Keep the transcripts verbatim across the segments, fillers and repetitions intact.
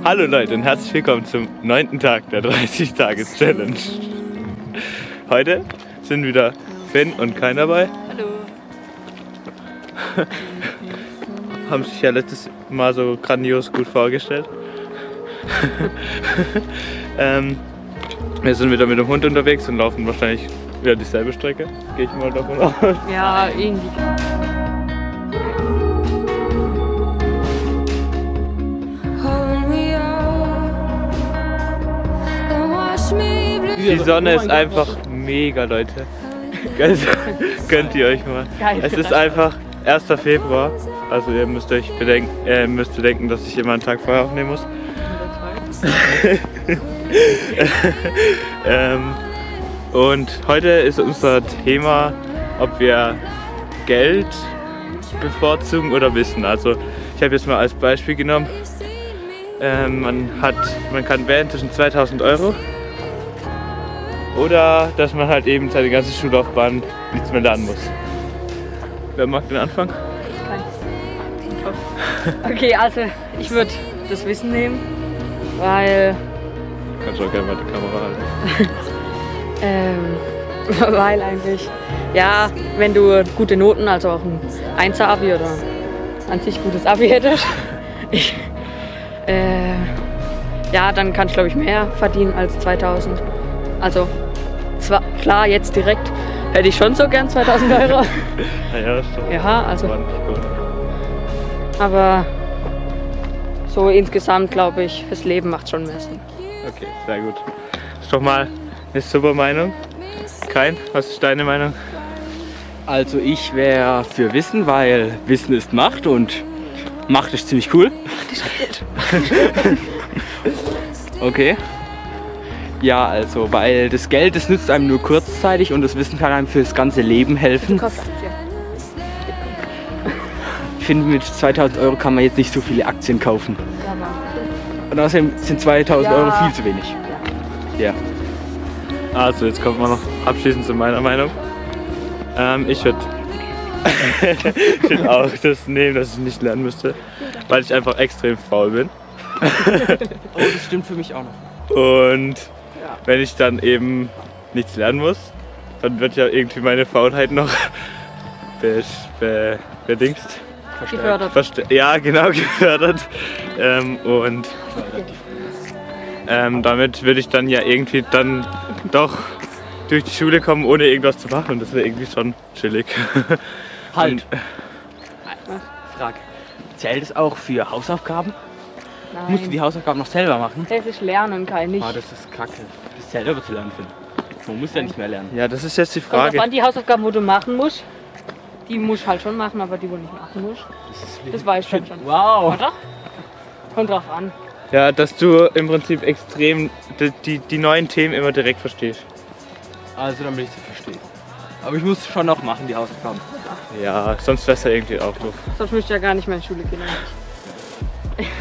Hallo Leute und herzlich willkommen zum neunten Tag der dreißig Tage Challenge. Heute sind wieder Finn und Kain dabei. Hallo. Haben sich ja letztes Mal so grandios gut vorgestellt. ähm, wir sind wieder mit dem Hund unterwegs und laufen wahrscheinlich wieder dieselbe Strecke. Gehe ich mal davon aus. Ja, irgendwie. Die Sonne ist einfach mega, Leute. Könnt ihr euch mal. Es ist einfach erster Februar. Also ihr müsst euch bedenken, äh, müsst bedenken, dass ich immer einen Tag vorher aufnehmen muss. ähm, und heute ist unser Thema, ob wir Geld bevorzugen oder Wissen. Also ich habe jetzt mal als Beispiel genommen, ähm, man, hat, man kann wählen zwischen zweitausend Euro oder dass man halt eben seine ganze Schullaufbahn nichts mehr lernen muss. Wer mag den Anfang? Okay, also ich würde das Wissen nehmen, weil... Kannst du auch gerne mal die Kamera halten. ähm, weil eigentlich, ja, wenn du gute Noten, also auch ein Einser-Abi oder an sich gutes Abi hättest, ich, äh, ja, dann kann ich glaube ich mehr verdienen als zweitausend. Also zwar klar, jetzt direkt hätte ich schon so gern zweitausend Euro. Ja, das stimmt. Ja, also. Das war nicht gut. Aber so insgesamt glaube ich, fürs Leben macht schon mehr Sinn. Okay, sehr gut. Das ist doch mal eine super Meinung. Kain, was ist deine Meinung? Also ich wäre für Wissen, weil Wissen ist Macht und Macht ist ziemlich cool. Okay. Ja, also weil das Geld, das nützt einem nur kurzzeitig und das Wissen kann einem fürs ganze Leben helfen. Ich finde, mit zweitausend Euro kann man jetzt nicht so viele Aktien kaufen. Und außerdem sind zweitausend Euro viel zu wenig. Ja. Also jetzt kommt man noch abschließend zu meiner Meinung. Ähm, ich würde würd auch das nehmen, dass ich nicht lernen müsste, weil ich einfach extrem faul bin. Oh, das stimmt für mich auch noch. Und wenn ich dann eben nichts lernen muss, dann wird ja irgendwie meine Faulheit noch be be bedingst. Gefördert. Verste ja, genau, gefördert. Ähm, und ähm, damit würde ich dann ja irgendwie dann doch durch die Schule kommen, ohne irgendwas zu machen. Und das wäre irgendwie schon chillig. Halt! Frage. Zählt es auch für Hausaufgaben? Nein. Musst du die Hausaufgaben noch selber machen? Das ist Lernen, Kai, nicht. Ah, das ist kacke. Das ist selber zu lernen, finde ich. Man muss ja nicht mehr lernen. Ja, das ist jetzt die Kommt drauf Frage. an, die Hausaufgaben, wo du machen musst, die musst du halt schon machen, aber die, wo du nicht machen musst, Das, das weißt du halt schon. Wow! Oder? Kommt drauf an. Ja, dass du im Prinzip extrem die, die, die neuen Themen immer direkt verstehst. Also dann will ich sie verstehen. Aber ich muss schon noch machen, die Hausaufgaben. Ja, sonst wär's ja irgendwie auch doof. Sonst müsst ihr ja gar nicht mehr in die Schule gehen. Eigentlich.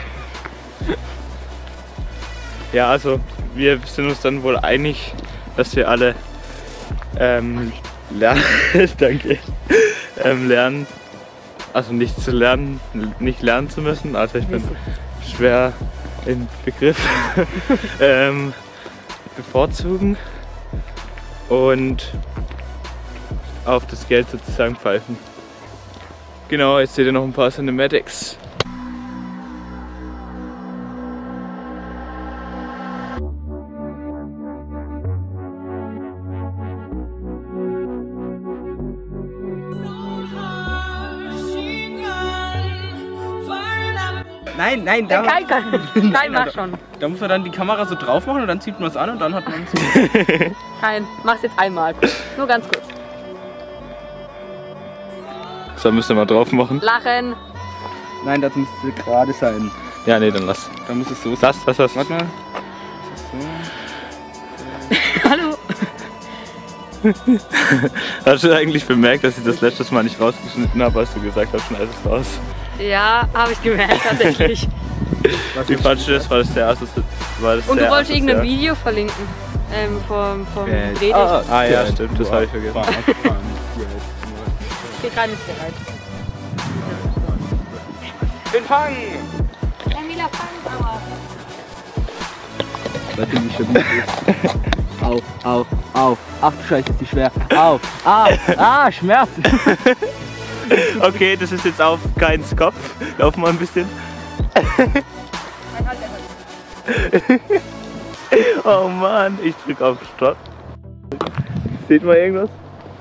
Ja, also wir sind uns dann wohl einig, dass wir alle ähm, lernen, danke, ähm, lernen, also nicht zu lernen, nicht lernen zu müssen. Also ich bin schwer im Begriff ähm, bevorzugen und auf das Geld sozusagen pfeifen. Genau, jetzt seht ihr noch ein paar Cinematics. Nein, nein, da, Kai kann. Kai, mach schon. da muss man dann die Kamera so drauf machen und dann zieht man es an und dann hat man es. Kai, mach's jetzt einmal. Nur ganz kurz. So, müsst ihr mal drauf machen. Lachen. Nein, das müsste gerade sein. Ja, nee, dann lass. Da muss es so sein. Das, das, das. Warte mal. Hallo. Hast du eigentlich bemerkt, dass ich das letztes Mal nicht rausgeschnitten habe, als du gesagt hast, schneid es raus? Ja, habe ich gemerkt, tatsächlich. Wie fandest du das? War das sehr assoziiert? Und du wolltest irgendein Video verlinken. Ähm, vom vom Äh, Dreh. Ah, ah ja, stimmt, das habe ich vergessen. Steht gar nicht bereit. Den Fang! Camilla, fang aber. weil ziemlich stabil ist. Auf, auf, auf. Ach du Scheiße, ist die schwer. Auf, ah, ah, Schmerzen. Okay, das ist jetzt auf Keins Kopf. Lauf mal ein bisschen. Oh Mann, ich drück auf Stopp. Seht mal irgendwas?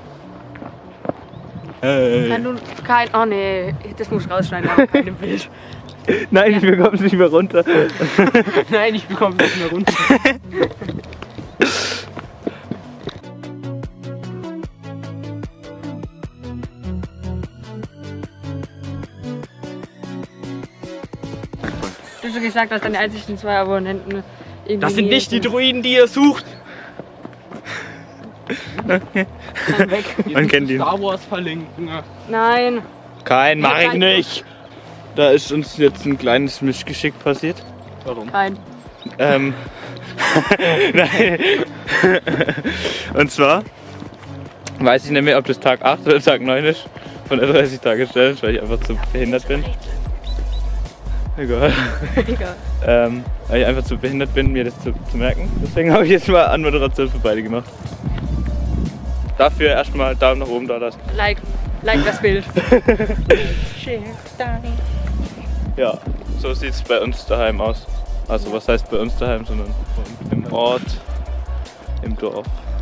Hey. Wenn du kein. Oh nee, das muss ich rausschneiden, aber keine Bild. Nein, ich bekomme es nicht mehr runter. Nein, ich bekomme es nicht mehr runter. Du hast schon gesagt, dass deine einzigen zwei Abonnenten irgendwie. Das sind nicht die Druiden, die ihr sucht. Dann weg. Man kennt ihn. Star Wars verlinken. Nein. Kein, mach ich Kein. nicht. Da ist uns jetzt ein kleines Mischgeschick passiert. Warum? Kein. Ähm. Nein. Und zwar weiß ich nicht mehr, ob das Tag acht oder Tag neun ist von der dreißig Tage Challenge, weil ich einfach zu behindert bin. Egal. Egal. Ähm, weil ich einfach zu behindert bin, mir das zu, zu merken. Deswegen habe ich jetzt mal Anmoderation für beide gemacht. Dafür erstmal Daumen nach oben da lassen. Like, like das Bild. Ja, so sieht es bei uns daheim aus. Also was heißt bei uns daheim, sondern im Ort, im Dorf.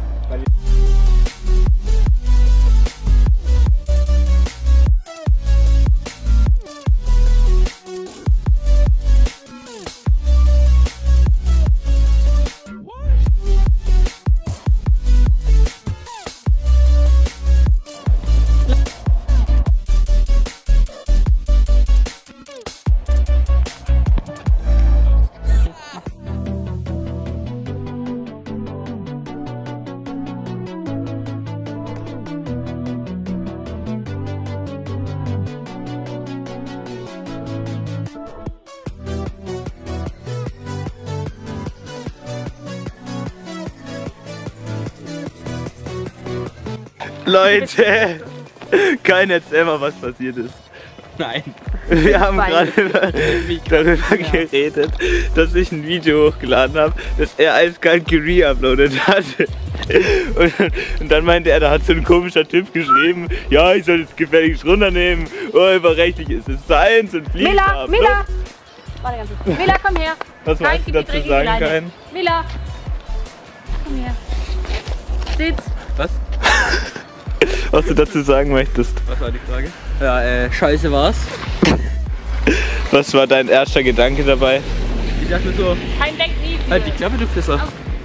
Leute, kein erzähl mal, was passiert ist. Nein. Wir haben Weil- gerade darüber geredet, dass ich ein Video hochgeladen habe, das er eiskalt gereuploadet hat. Und, und dann meinte er, da hat so ein komischer Typ geschrieben, ja, ich soll das gefälligst runternehmen, urheberrechtlich ist es seins und fliegt Mila, ab. Mila! Warte ganz kurz. Mila, komm her. Was Kein, magst du gib die dazu dreckige sagen, Leine. Kein? Mila! Komm her. Sitz. Was? Was du dazu sagen möchtest. Was war die Frage? Ja, äh, scheiße war's. Was war dein erster Gedanke dabei? Ich dachte mir so, Kein Denk nie wieder. halt die Klappe, du Pisser.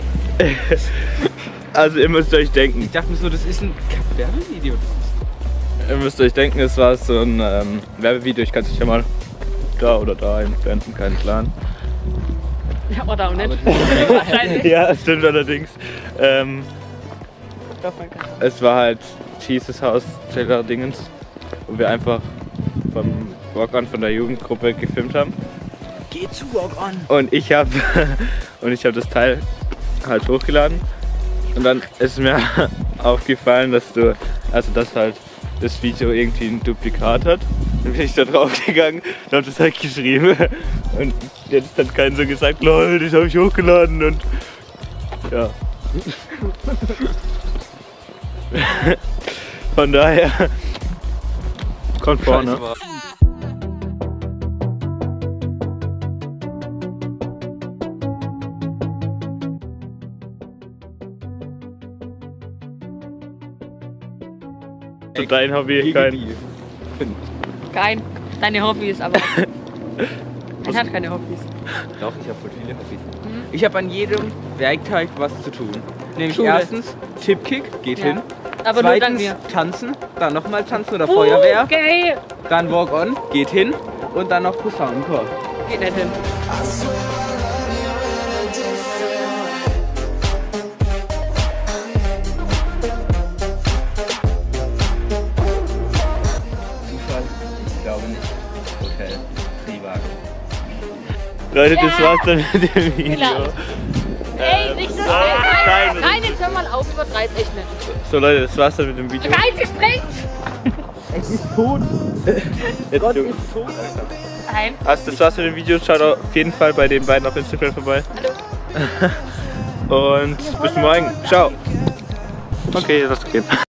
Also ihr müsst euch denken, Ich dachte mir so, das ist ein Werbevideo. ihr müsst euch denken, es war so ein ähm, Werbevideo, ich kann es nicht mal da oder da einblenden, keinen Plan. Ja, oder auch nicht. Aber Wahrscheinlich. Ja, stimmt allerdings. Ähm, es war halt Jesus Haus Taylor Dingens, wo wir einfach vom Walk-On von der Jugendgruppe gefilmt haben. Geh zu Walk-On. Und ich habe und ich habe das Teil halt hochgeladen. Und dann ist mir aufgefallen, dass du, also dass halt das Video irgendwie ein Duplikat hat. Dann bin ich da drauf gegangen und habe das halt geschrieben. Und jetzt hat keiner so gesagt, lol, das habe ich hochgeladen und ja. Von daher kommt vorne. Scheiße war's. So dein Hobby, kein. Kein. Deine Hobbys, aber. Er hat keine Hobbys. Doch, ich habe voll viele Hobbys. Ich habe an jedem Werktag was zu tun. Nämlich Schule. erstens Tipkick, geht Ja. hin. Aber nur dank Zweitens mir. tanzen, dann nochmal tanzen oder Feuerwehr. Okay. Dann Walk-On, geht hin. Und dann noch Posaunenchor. Geht nicht hin. Zufall? Ich glaube nicht. Hotel, Triebwagen. Leute, das war's dann mit dem Video. Mila. Ey, nicht so ah, nein, nein. nein, jetzt hör mal auf, übertreib echt nicht. So Leute, das war's dann mit dem Video. Nein, sie springt! Es ist tot. Jetzt, Gott du, ist tot, Alter. Nein. also das war's mit dem Video. Schaut auf jeden Fall bei den beiden auf Instagram vorbei. Hallo. Und bis morgen. Ciao. Okay, lass gehen.